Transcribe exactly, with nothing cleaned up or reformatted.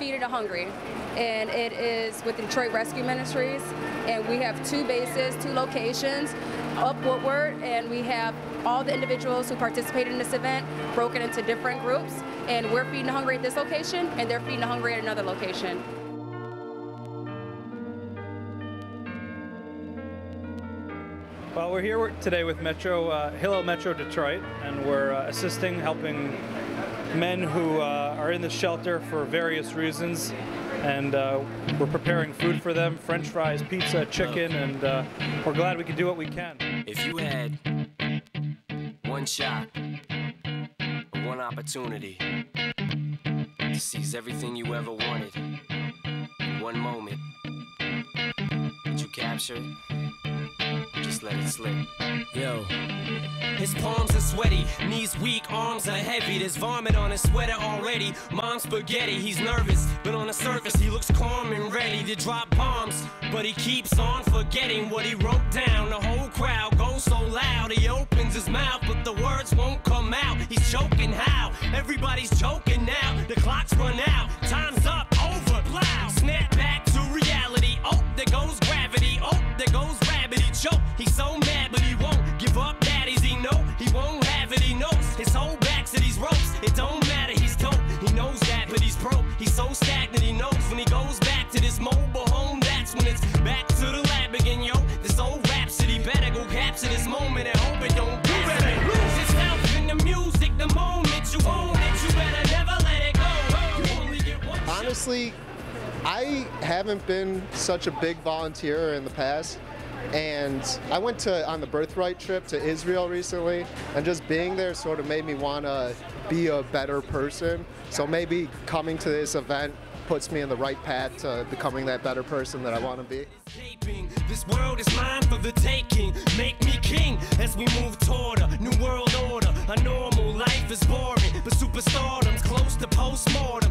Feeding the Hungry, and it is with Detroit Rescue Ministries, and we have two bases, two locations, up Woodward, and we have all the individuals who participate in this event broken into different groups, and we're Feeding the Hungry at this location, and they're Feeding the Hungry at another location. Well, we're here today with Metro, uh, Hillel Metro Detroit, and we're uh, assisting, helping men who uh, are in the shelter for various reasons, and uh, we're preparing food for them, French fries, pizza, chicken, and uh, we're glad we can do what we can. If you had one shot, one opportunity to seize everything you ever wanted in one moment, would you capture it? Just let it slip. Yo. His palms are sweaty, knees weak, arms are heavy. There's vomit on his sweater already. Mom's spaghetti, he's nervous, but on the surface he looks calm and ready to drop bombs. But he keeps on forgetting what he wrote down. The whole crowd goes so loud, he opens his mouth, but the words won't come out. He's choking how? Everybody's choking now. The clock's run out, time's up, over, loud. Snap back to reality. Oh, there goes gravity. Oh, there goes rabbit. He choke. He's so mad, but he won't give up. Daddies, he know he won't have it. He knows his whole back to these ropes. It don't matter. He's dope. He knows that, but he's broke. He's so stagnant. He knows when he goes back to this mobile home, that's when it's back to the lab again, yo. This old rhapsody better go capture this moment and hope it don't. You better lose yourself in the music. The moment you own it, you better never let it go. You only get one. Honestly, I haven't been such a big volunteer in the past, and I went to on the Birthright trip to Israel recently, and just being there sort of made me want to be a better person. So maybe coming to this event puts me in the right path to becoming that better person that I want to be. This world is mine for the taking. Make me king as we move toward a new world order. A normal life is boring, but superstardom's close to postmortem.